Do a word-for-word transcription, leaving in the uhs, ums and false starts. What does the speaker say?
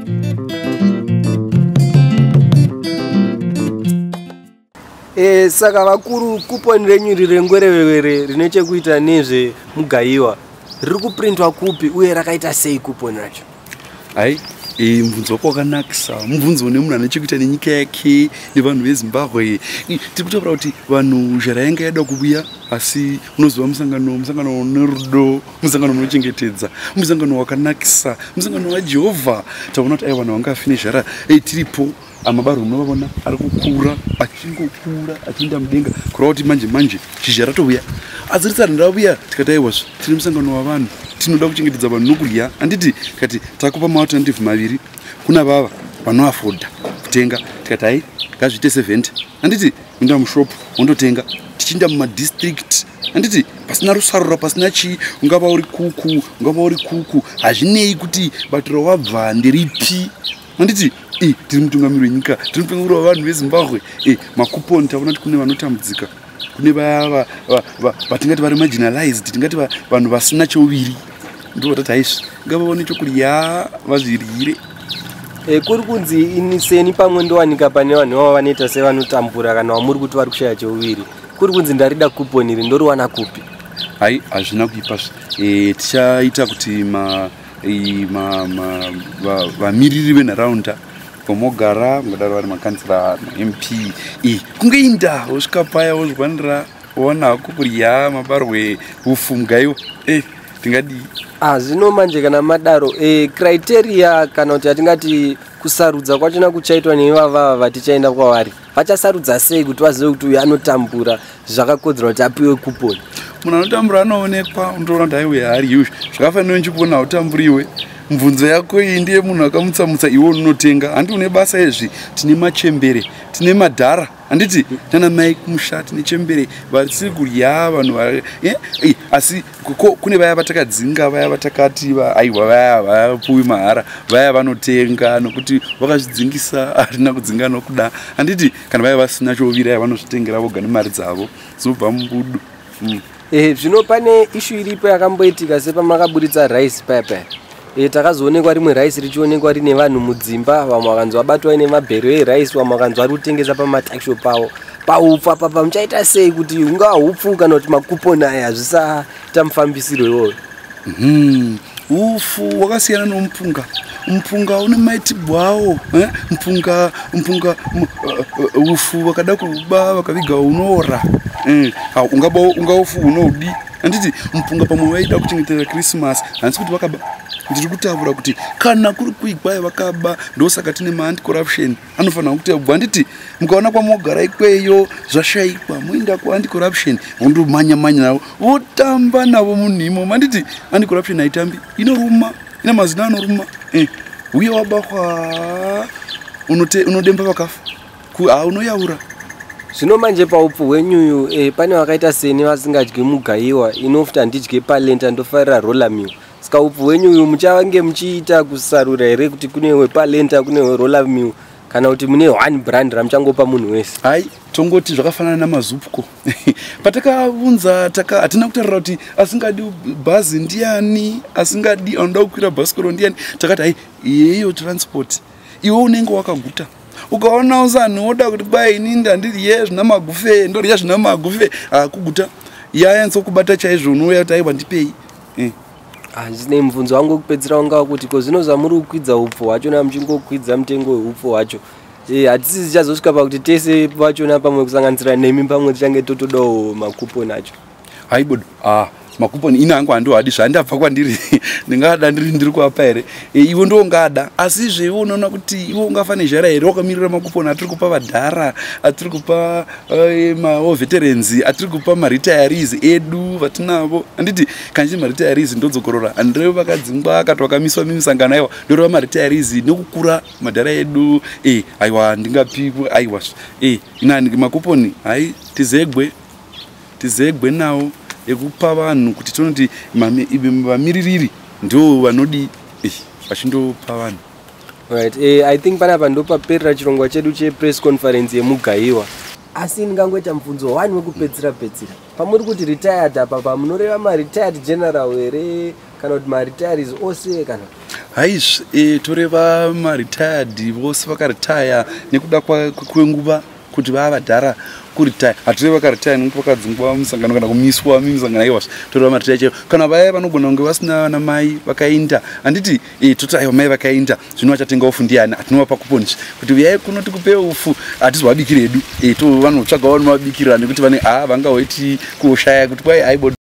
Eh, saka vakuru kuponi renyu rirengwerevere rine chekuita nezve mugayiwa riri kuprintwa kupi uye rakaita sei kuponi racho? Hai, e, mubvunzo wako wakanakisa. Mubvunzo une munhu ane chekuita nenyika yake nevanhu veZimbabwe. Tiri kutaura kuti vanhu zhara yanga yada kubuya asi unoziva musangano musangano nerudo, musangano unochengetedza, musangano wakanakisa, musangano waJehovha. Taona kuti ai vanhu vanga fine zhara ei tiripo amabaro unovavona ari kukura achingokura achienda mudenga kurava kuti manje manje zhizha ratouya asi risati rauya tikati aiwazvo tiri musangano wavanhu tinoda kuchengetedza vanhu nokudya handiti kati takupa mautendative maviri kuna vava vanoafodha kutenga tikati hai ngazviite seventy handiti uenda mushopu wondotenga tichienda mumadistrict handiti pasina rusarura pasina chii ungava uri kuku ungava uri kuku hazvinei kuti batiro wabva nderipi handiti e tiri mutungamiri wenyika tiri mutungamiri wavanhu veZimbabwe e makuponi taona kuti kune vanotambudzika kune vaya vatingati vari marginalized tingati vanhu vasina chouviri ndo vatati haizvi ngavaone chokudya vazviryire. E, kuri kunzi iniseni pamwe ndowanika pane vanhu vava vanoita sevanotambura kana vamuri kuti vari kushaya chouviri kuri kunzi ndarida kuponi iri ndoriwana kupi? Hai, hazvina kuipazve. E, tichaita kuti ma vamiriri venharaunda pomogara mungadaro vari makansira M P e kungeinda wosvika paya wozwanira woona hako kurya mabarwe ufu mugaiwa e tingadii? Ah, zvino manje kana madaro e criteria kana kuti atingati kusarudza kwachona kuchaitwa nevava vatichaenda kwavari vachasarudza sei kuti vazive kuti uyu anotambura zvakakodzera kuti apiwe kuponi? Munhu anotambura anoonekwa undoona kuti aiwe hari izvi zvakafanira nchikuona utamburiwe mubvunzo yako iyi ndiye munhu akamutsamutsa iwe unotenga handi une basa izvi tine machembere tine madhara handiti tana mai kumusha tine chembere vari tisiri kudya vanhu asi kune vaya vatakadzinga vaya vatakati aiwa vaya vapuwi mahara vaya vanotenga nokuti vakazvidzingisa hatina kudzinga nokuda handiti kana vaya vasina chovira ya vanozvitengera voga nemari dzavo zobva mubudu. Eh, zvino pane ishu iripo yakamboitika sepamakaburitsa rice paya e takazoonekwa rimwe rice richionekwa rine vanhu mudzimba vamwe vakanzi vabatwa ine mabhero erice vamwe vakanzi vari kutengesa pamatakshop avo paupfu apa muchaita sei kuti ungava upfu kana kuti makuponi aya zvisaita mufambisiro iwoyo? Ufu wakasiyana nomupunga. Mupunga une maitibwa awo eh? mpunga mpunga ufu wakada kuba wakaviga unoora eh ungaba ungaufu unoudi handiti mupunga pamwe waida kuchengetera Christmas hanzi kuti wakaba ndiri kutaura kuti kana kuri kuigwa vakaba ndosaka tine ma-anti corruption anofanira kuteerwa handiti mukaona kwamogara ikweyo zvashaikwa muenda ku-anti corruption wondomanya manya navo wotamba navo munhimo handiti anti corruption haitambi inoruma ina mazina anoruma eh uye wabakwa unodemba vakafa unoyaura. Zvino manje paupfu hwenyuyu e, pane vakaita seni vasingadyi mugayiwa inofuta ndidye palenta ndofarira rolamill saka upfu hwenyuyu muchavange muchiita kusarura here kuti kune wepalenta kune werolamill kana kuti mune one brand ramuchangopa munhu wese? Hai, tongoti zvakafanana namazupko patakaunza taka hatina kutarira kuti asingadi bhazi ndiani asingadi anoda kukwira bhasikoro ndiani takati hai yeyo transport iwe unenge wakaguta ukaona uzanhu woda kuti bai ini ndandiriye zvina magufe ndorya zvina magufe akuguta yaenso kubata chaizvo unouya kuti aiwa ndipei eh handine mubvunzo wangu wekupedzisira wanga kuti ko zvino zvamuri kukwidza upfu hwachona muchingokwidza mutengo weupfu hwacho eh hatisi tichazosvika pakuti tese vachona pamwe kusanganisira nemi pamwe tichange totodawo makuponi acho? Haibodo ah makuponi ina angu ando hadi zvandabva kwandiri ndingada ndiri ndiri kuapa here iwe ndo ungada asi zve iwe unoona kuti iwe ungafane zhara here wakamirira makuponi atiri kupa vadhara atiri kupa ma veterans atiri kupa ma retirees edu vatinavo handiti kanji ma retirees ndodzokorora andrevo vakadzingwa akati wakamiswa mimisangano aiwa ndorova ma retirees nekukura madhara edu eh aiwa ndingapiwe aiwa eh ina makuponi hai tizegwe tizegwe nawo ekupa vanhu kuti tonoti vamiririri ndo vanodi vachindopa vanhu. Right, eh, I think panapa ndopaperera chirongwa chedu chepress conference yemugayiwa asi ndingangoita mubvunzo one wekupedzisira pedzisira pamuri kuti retired apa pamunoreva ma retired general here kana kuti ma retirees ose kana? haizvi e, toreva maretired vose vakaretaya nekuda kwenguva kuti vava vadhara kuretire hatireva vakaretire nekuti vakadzingwa musangano kana kumiswa mimusangano aiwazvi toreva maretire chaivo kana vaya vanogona kunge vasina vana mai vakaenda handiti e, toti aiwa mai vakaenda zvino vachatenga ufu ndiani hatinova pakuponizvi kuti uyai kuno tikupe ufu hatizovabikira edu e, to vanotsvagawo novabikira nekuti vane a vangahoiti kuoshaya kuti kwai aibo